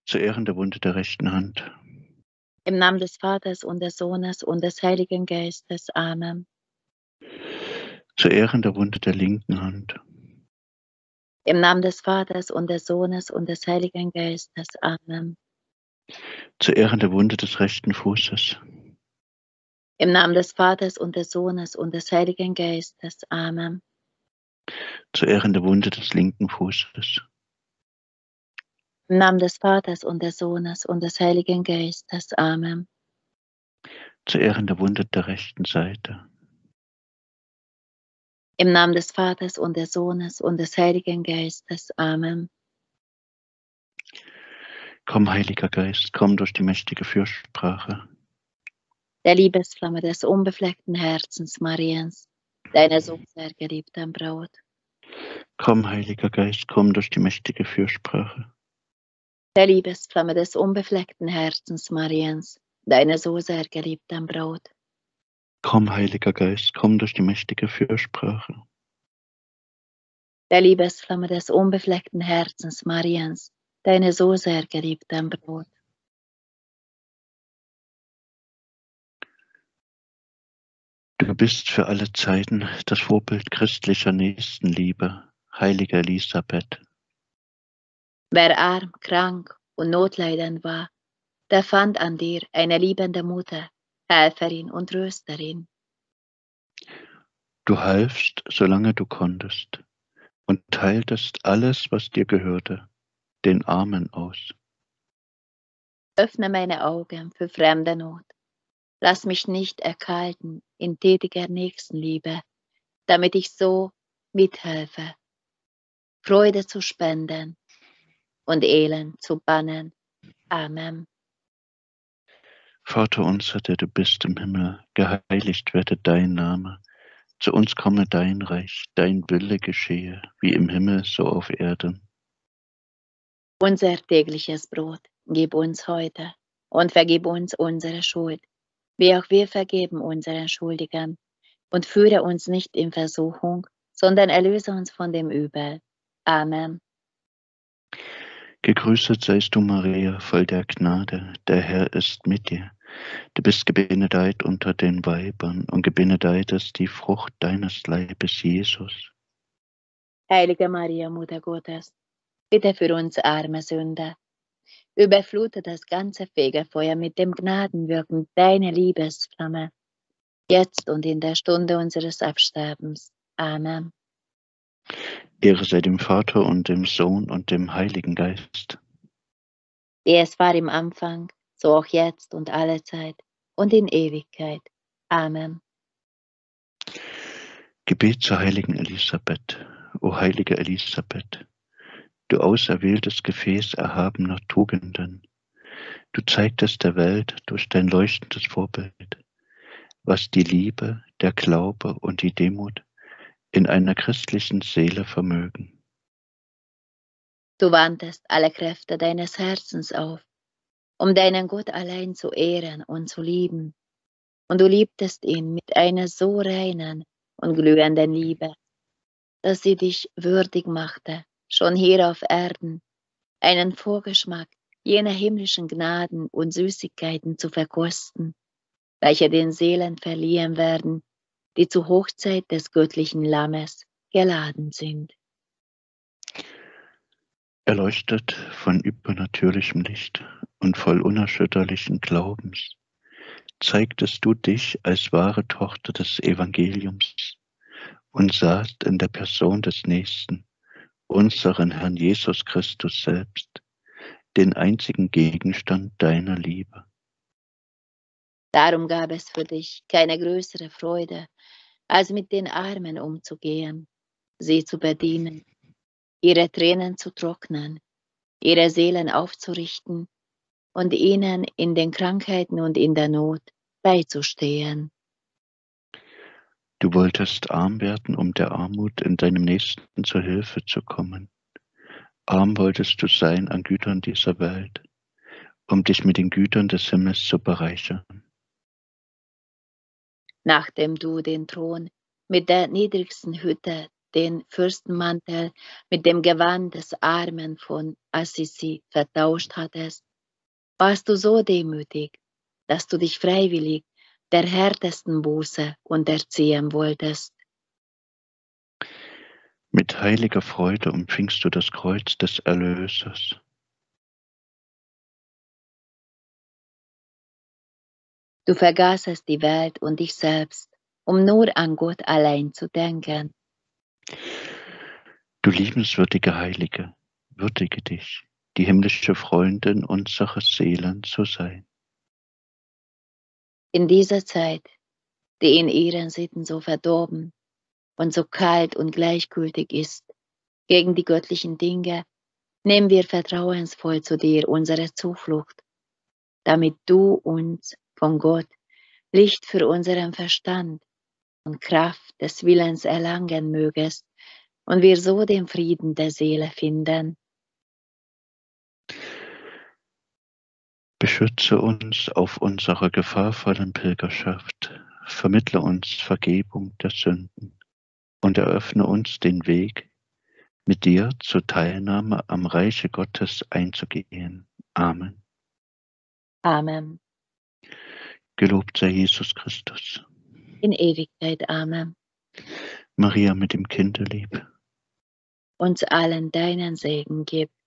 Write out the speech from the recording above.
zu Ehren der Wunde der rechten Hand, Im Namen des Vaters und des Sohnes und des Heiligen Geistes. Amen. zu Ehren der Wunde der linken Hand, Im Namen des Vaters und des Sohnes und des Heiligen Geistes. Amen. zu Ehren der Wunde des rechten Fußes, Im Namen des Vaters und des Sohnes und des Heiligen Geistes. Amen. zu Ehren der Wunde des linken Fußes, Im Namen des Vaters und des Sohnes und des Heiligen Geistes. Amen. zu Ehren der Wunde der rechten Seite, Im Namen des Vaters und des Sohnes und des Heiligen Geistes. Amen. komm, Heiliger Geist, komm durch die mächtige Fürsprache, Der Liebesflamme des unbefleckten Herzens Mariens, deiner so sehr geliebten Braut. komm, Heiliger Geist, komm durch die mächtige Fürsprache, Der Liebesflamme des unbefleckten Herzens Mariens, deiner so sehr geliebten Braut. komm, Heiliger Geist, komm durch die mächtige Fürsprache, Der Liebesflamme des unbefleckten Herzens Mariens, deine so sehr geliebten Braut. du bist für alle Zeiten das Vorbild christlicher Nächstenliebe, heilige Elisabeth. Wer arm, krank und notleidend war, der fand an dir eine liebende Mutter, Helferin und Trösterin. Du halfst, solange du konntest, und teiltest alles, was dir gehörte, den Armen aus. Öffne meine Augen für fremde Not. Lass mich nicht erkalten in tätiger Nächstenliebe, damit ich so mithelfe, Freude zu spenden und Elend zu bannen. Amen. Vater unser, der du bist im Himmel, geheiligt werde dein Name. Zu uns komme dein Reich, dein Wille geschehe, wie im Himmel, so auf Erden. Unser tägliches Brot gib uns heute und vergib uns unsere Schuld, wie auch wir vergeben unseren Schuldigern. Und führe uns nicht in Versuchung, sondern erlöse uns von dem Übel. Amen. Gegrüßet seist du, Maria, voll der Gnade, der Herr ist mit dir. Du bist gebenedeit unter den Weibern und gebenedeit ist die Frucht deines Leibes, Jesus. Heilige Maria, Mutter Gottes, bitte für uns arme Sünder. Überflute das ganze Fegefeuer mit dem Gnadenwirken deiner Liebesflamme, jetzt und in der Stunde unseres Absterbens. Amen. Ehre sei dem Vater und dem Sohn und dem Heiligen Geist. Wie es war im Anfang, so auch jetzt und allezeit und in Ewigkeit. Amen. Gebet zur heiligen Elisabeth. O heilige Elisabeth, du auserwähltes Gefäß erhabener Tugenden, du zeigtest der Welt durch dein leuchtendes Vorbild, was die Liebe, der Glaube und die Demut in einer christlichen Seele vermögen. Du wandtest alle Kräfte deines Herzens auf, um deinen Gott allein zu ehren und zu lieben. Und du liebtest ihn mit einer so reinen und glühenden Liebe, dass sie dich würdig machte, schon hier auf Erden, einen Vorgeschmack jener himmlischen Gnaden und Süßigkeiten zu verkosten, welche den Seelen verliehen werden, die zur Hochzeit des göttlichen Lammes geladen sind. Erleuchtet von übernatürlichem Licht und voll unerschütterlichen Glaubens, zeigtest du dich als wahre Tochter des Evangeliums und sahst in der Person des Nächsten, unseren Herrn Jesus Christus selbst, den einzigen Gegenstand deiner Liebe. Darum gab es für dich keine größere Freude, als mit den Armen umzugehen, sie zu bedienen, ihre Tränen zu trocknen, ihre Seelen aufzurichten und ihnen in den Krankheiten und in der Not beizustehen. Du wolltest arm werden, um der Armut in deinem Nächsten zur Hilfe zu kommen. Arm wolltest du sein an Gütern dieser Welt, um dich mit den Gütern des Himmels zu bereichern. Nachdem du den Thron mit der niedrigsten Hütte den Fürstenmantel mit dem Gewand des Armen von Assisi vertauscht hattest, warst du so demütig, dass du dich freiwillig der härtesten Buße unterziehen wolltest. Mit heiliger Freude umfingst du das Kreuz des Erlösers. Du vergaßest die Welt und dich selbst, um nur an Gott allein zu denken. Du liebenswürdige Heilige, würdige dich, die himmlische Freundin unserer Seelen zu sein. In dieser Zeit, die in ihren Sitten so verdorben und so kalt und gleichgültig ist gegen die göttlichen Dinge, nehmen wir vertrauensvoll zu dir unsere Zuflucht, damit du uns von Gott Licht für unseren Verstand und Kraft des Willens erlangen mögest und wir so den Frieden der Seele finden. Beschütze uns auf unserer gefahrvollen Pilgerschaft, vermittle uns Vergebung der Sünden und eröffne uns den Weg, mit dir zur Teilnahme am Reiche Gottes einzugehen. Amen. Amen. Gelobt sei Jesus Christus. In Ewigkeit. Amen. Maria mit dem Kinderlieb. Uns allen deinen Segen gib.